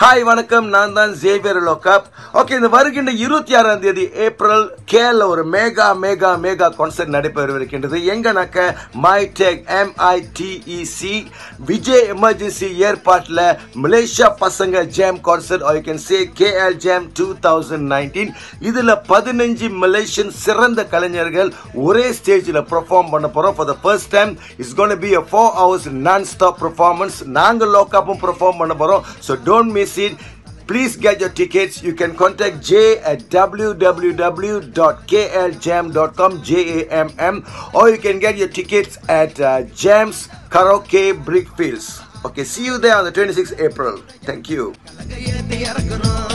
Hi வணக்கம், நான் தான் ஜேவியர் லோகப். ஓகே, இந்த வருகின்ற 26ஆம் தேதி ஏப்ரல் கேல ஒரு mega concert நடைபெறவிருக்கின்றது. எங்கனாக்க MyTech MITEC Vijay emergency ஏற்பாட்டில் மலேசியா பசங்க jam concert, or you can say KL Jam 2019. இதில் 15 மலேசியன் சிறந்த கலைஞர்கள் ஒரே ஸ்டேஜில் பெர்ஃபார்ம் பண்ண போகிறோம். For the first time it's going to be a 4 hours non-stop performance. நாங்கள் லோகப்பும் பெர்ஃபார்ம் பண்ண போகிறோம். So don't miss it. Please get your tickets. You can contact J at www.kljam.com, JAMM, or you can get your tickets at Jams Karaoke Brickfields. Okay, see you there on the 26th April. Thank you.